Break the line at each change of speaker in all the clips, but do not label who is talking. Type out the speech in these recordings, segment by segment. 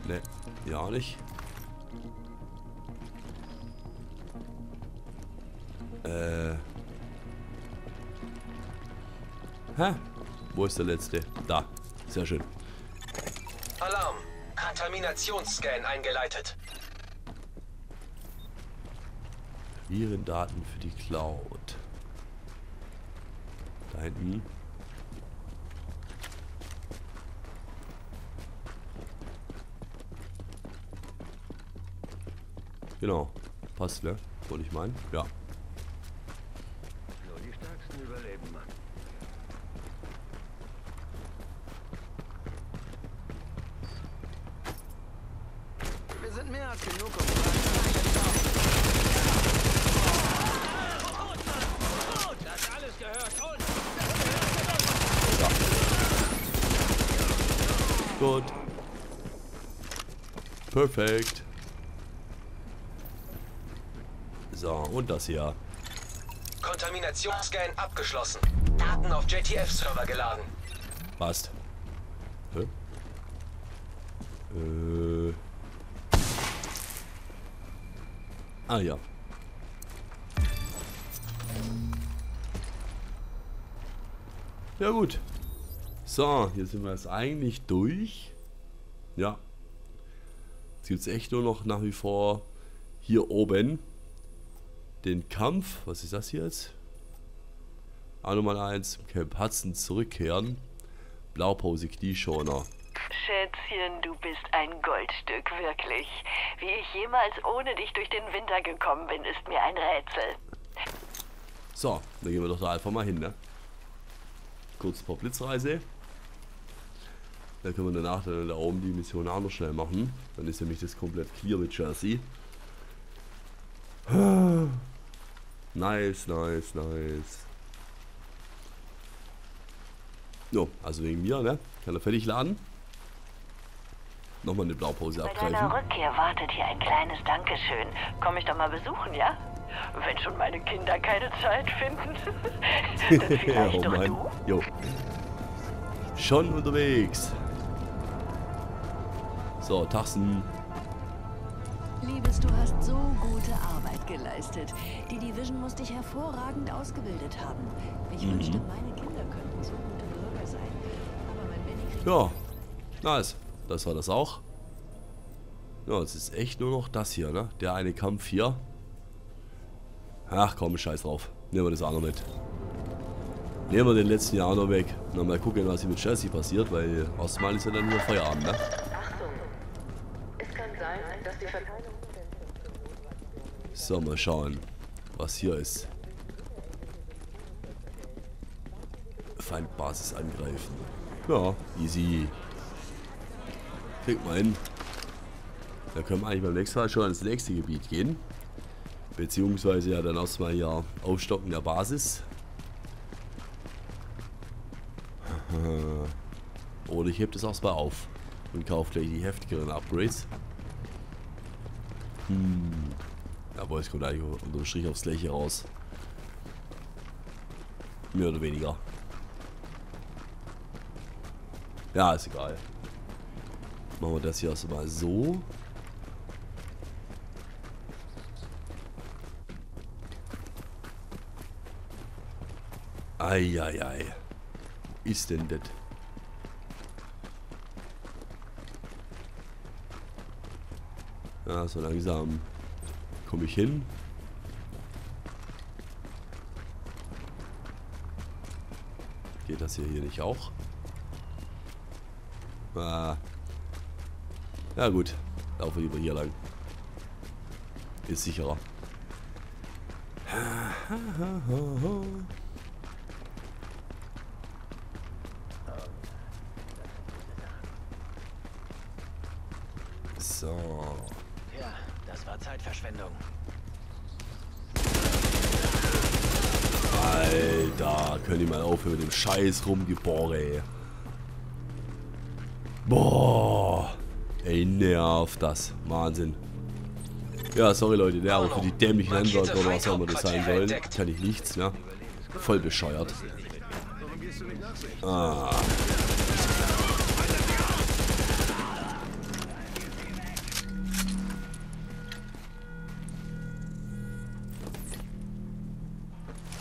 Ne, ja auch nicht. Hä? Wo ist der letzte? Da. Sehr schön.
Alarm. Kontaminationsscan eingeleitet.
Virendaten für die Cloud. Da hinten. Genau. Passt, ne? Wollte ich meinen? Ja.
Nur die Stärksten überleben, Mann.
Wir sind mehr als genug,
Das alles gehört uns.
Gut. Perfekt. So, und das hier.
Kontaminationsscan abgeschlossen. Daten auf JTF-Server geladen.
Passt. Hä? Ah ja. Ja gut. So, hier sind wir jetzt eigentlich durch. Ja. Jetzt gibt es echt nur noch nach wie vor hier oben den Kampf. Was ist das hier jetzt? Nummer 1, Camp Hudson zurückkehren. Blaupause Knieschoner.
Schätzchen, du bist ein Goldstück, wirklich. Wie ich jemals ohne dich durch den Winter gekommen bin, ist mir ein Rätsel.
So, dann gehen wir doch da einfach mal hin, ne? Kurz ein paar Blitzreise. Dann können wir danach dann da oben die Mission auch noch schnell machen. Dann ist nämlich das komplett clear mit Jersey. Nice, nice, nice. Jo, also wegen mir, ne? Kann er fertig laden. Nochmal eine Blaupause
Bei
abgreifen.
deiner Rückkehr wartet hier ein kleines Dankeschön. Komm mich doch mal besuchen, ja? Wenn schon meine Kinder keine Zeit finden. Dann vielleicht
oh
doch
Mann.
du?
Jo. Schon unterwegs. So, Taxen.
Liebes, du hast so gute Arbeit geleistet. Die Division muss dich hervorragend ausgebildet haben. Ich wünschte, meine Kinder könnten so gute Bürger sein. Aber mein Benny kriegt...
Ja, nice. Das war das auch. Ja, es ist echt nur noch das hier, ne? Der eine Kampf hier. Ach komm, scheiß drauf. Nehmen wir das auch noch mit. Nehmen wir den letzten Jahr noch weg. Na, mal gucken, was hier mit Chelsea passiert, weil erstmal ist ja dann nur Feierabend, ne?
Achtung! Es kann sein, dass die Verteilung...
So, mal schauen, was hier ist. Feindbasis angreifen. Ja, easy. Kriegt mal hin. Da können wir eigentlich beim nächsten Mal schon ans nächste Gebiet gehen. Beziehungsweise ja dann erstmal hier aufstocken der Basis. Oder ich heb das erstmal auf und kaufe gleich die heftigeren Upgrades. Aber es kommt eigentlich unter dem Strich aufs Gleiche raus. Mehr oder weniger. Ja, ist egal. Machen wir das hier erstmal so. Eieiei. Ist denn das? Ja, so langsam komme ich hin. Geht das hier nicht auch? Ah. Ja gut, laufen wir lieber hier lang. Ist sicherer. So.
Ja, das war Zeitverschwendung.
Alter, könnt ihr mal aufhören mit dem Scheiß Rumgebohre. Boah. Ey, nervt das. Wahnsinn. Ja, sorry Leute, der aber für die dämlichen Handwerker oder was auch immer das sein sollen, kann ich nichts, ne? Voll bescheuert. Ah.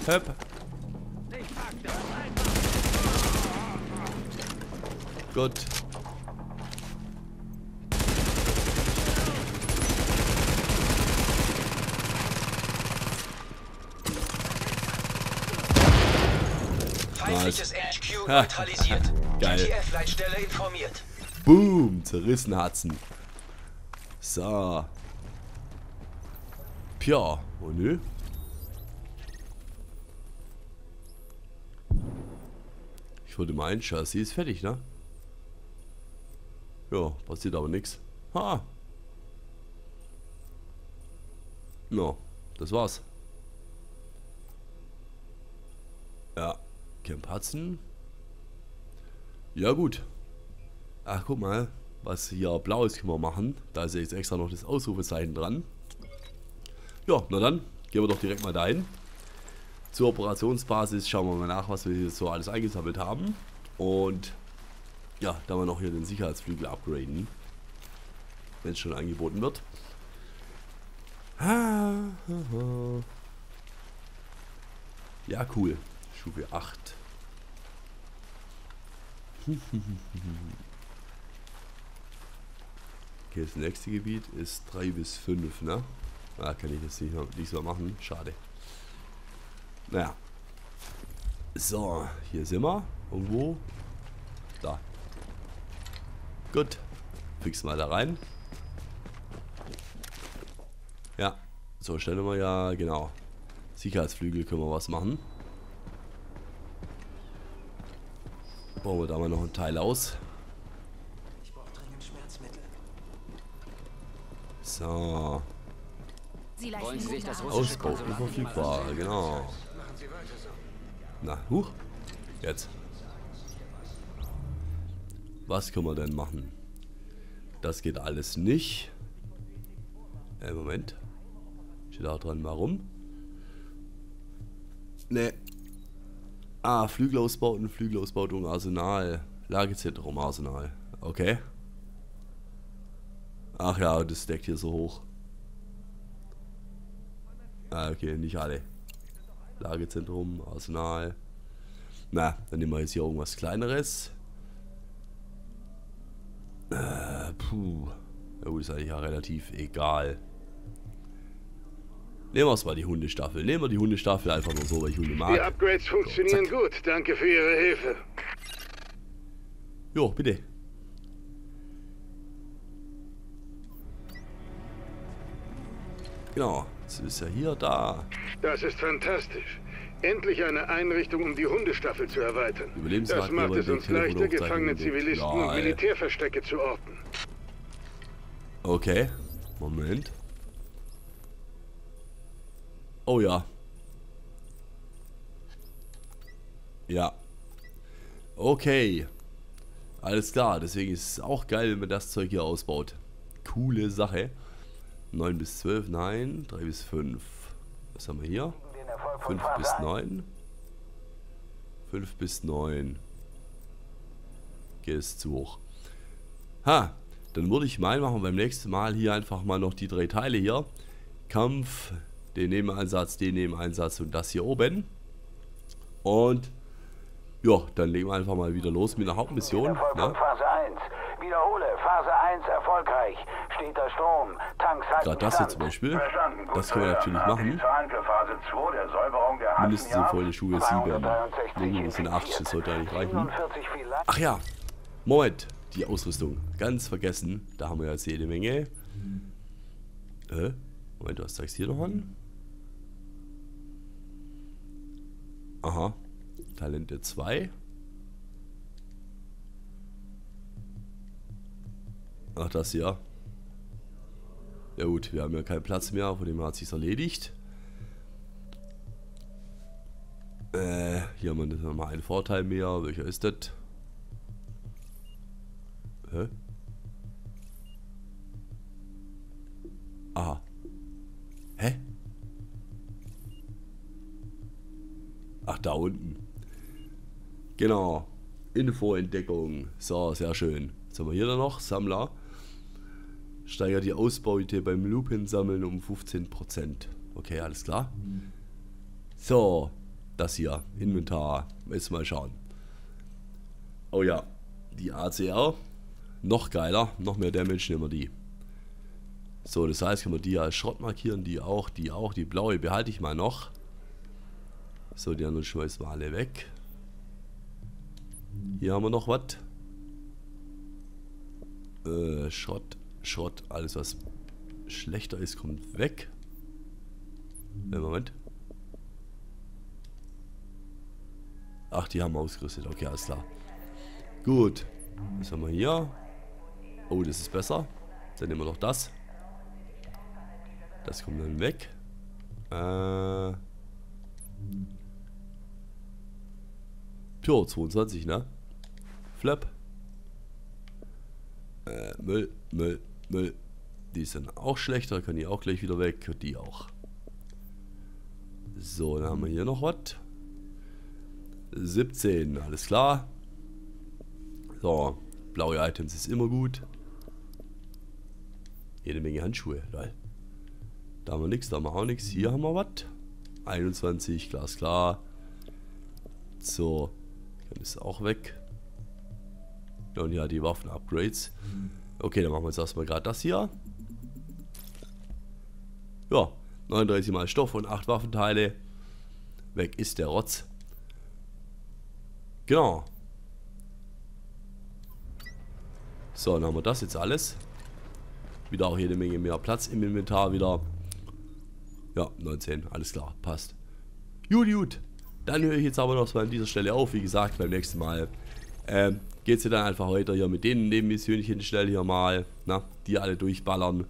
Höp. Gut.
Feindliches HQ neutralisiert.
Geil.
GTF-Leitstelle informiert.
Boom, zerrissen hat's ihn. So. Pja, oh nö. Ich würde meinen, Chassis ist fertig, ne? Ja, passiert aber nichts. Ha! No, das war's. Ja, Camp Hudson. Ja gut. Ach, guck mal, was hier blau ist, können wir machen. Da ist jetzt extra noch das Ausrufezeichen dran. Ja, na dann, gehen wir doch direkt mal dahin. Zur Operationsbasis schauen wir mal nach, was wir hier so alles eingesammelt haben. Und ja, da wir noch hier den Sicherheitsflügel upgraden, wenn es schon angeboten wird. Ja, cool. Stufe 8. Okay, das nächste Gebiet ist 3 bis 5, ne? Ah, kann ich jetzt nicht so machen. Schade. Naja. So, hier sind wir. Irgendwo. Da. Gut. Fix mal da rein. Ja. So, stellen wir ja, genau. Sicherheitsflügel können wir was machen. Bauen wir da mal noch ein Teil aus.
Ich brauche dringend Schmerzmittel.
So.
Wollen Sie sich das russische
Ausbau
Konsulat
unverfügbar, genau. Na, huch. Jetzt. Was können wir denn machen? Das geht alles nicht. Moment. Steht da dran, warum? Ne. Ah, Flügelausbauten, Flügelausbautung, Arsenal. Lagezentrum, Arsenal. Okay. Ach ja, das deckt hier so hoch. Ah, okay, nicht alle. Lagezentrum, Arsenal. Na, dann nehmen wir jetzt hier irgendwas Kleineres. Puh. Ja gut, ist eigentlich ja relativ egal. Nehmen wir es mal die Hundestaffel. Nehmen wir die Hundestaffel einfach nur so, weil ich Hunde mag.
Die Upgrades funktionieren gut. Danke für Ihre Hilfe.
Jo, bitte. Genau, jetzt ist ja hier, da.
Das ist fantastisch. Endlich eine Einrichtung, um die Hundestaffel zu erweitern. Das macht es uns leichter, gefangene Zivilisten und Militärverstecke zu orten.
Okay, Moment. Oh ja. Ja. Okay. Alles klar, deswegen ist es auch geil, wenn man das Zeug hier ausbaut. Coole Sache. 9 bis 12, nein. 3 bis 5. Was haben wir hier? 5 bis 9. 5 bis 9. Geht es zu hoch. Ha, dann würde ich meinen, machen wir beim nächsten Mal hier einfach mal noch die 3 Teile hier. Kampf, den Nebeneinsatz, den Nebeneinsatz und das hier oben. Und ja, dann legen wir einfach mal wieder los mit einer Hauptmission. Ne?
Phase 1. Wiederhole, Phase 1 erfolgreich. Steter Strom, Tanks halten
Gerade das hier zum Beispiel. Das können wir natürlich machen. Mindestens so voll in Schule 7. Irgendwo sind 8, das sollte eigentlich reichen. Ach ja, Moment, die Ausrüstung. Ganz vergessen, da haben wir jetzt jede Menge. Moment, was zeigst du hier noch an? Aha. Talente 2. Ach, das hier. Ja gut, wir haben ja keinen Platz mehr, von dem hat sich's erledigt. Hier haben wir nochmal einen Vorteil mehr. Welcher ist das? Hä? Aha. Hä? Ach, da unten. Genau. Infoentdeckung. So, sehr schön. Was haben wir hier dann noch? Sammler. Steigert die Ausbeute beim Lupensammeln um 15%. Okay, alles klar. So. Das hier, Inventar. Jetzt mal schauen. Oh ja, die ACR. Noch geiler, noch mehr Damage nehmen wir die. So, das heißt, können wir die als Schrott markieren, die auch. Die blaue behalte ich mal noch. So, die anderen schmeißen wir alle weg. Hier haben wir noch was. Schrott, alles was schlechter ist, kommt weg. Moment. Ach, die haben wir ausgerüstet. Okay, alles klar. Gut. Was haben wir hier? Oh, das ist besser. Dann nehmen wir noch das. Das kommt dann weg. Pure 22, ne? Flap. Müll. Die sind auch schlechter, kann die auch gleich wieder weg. Und die auch. So, dann haben wir hier noch was. 17, alles klar. So, blaue Items ist immer gut. Jede Menge Handschuhe, geil. Da haben wir nichts, da haben wir auch nichts. Hier haben wir was. 21, glasklar. So, dann ist auch weg. Ja, und ja, die Waffen-Upgrades. Okay, dann machen wir jetzt erstmal gerade das hier. Ja, 39 mal Stoff und 8 Waffenteile. Weg ist der Rotz. Genau. So, dann haben wir das jetzt alles. Wieder auch jede Menge mehr Platz im Inventar wieder. Ja, 19, alles klar, passt. Gut. Dann höre ich jetzt aber noch mal an dieser Stelle auf. Wie gesagt, beim nächsten Mal geht es dann einfach weiter hier mit den Nebenmissionchen schnell hier mal. Na, die alle durchballern.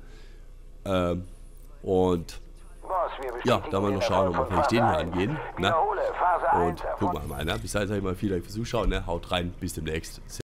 Und ja, da mal noch schauen, ob wir vielleicht den hier angehen. Ne? Und gucken wir mal. Ne? Bis dahin sage ich mal vielen Dank fürs Zuschauen. Ne? Haut rein, bis demnächst.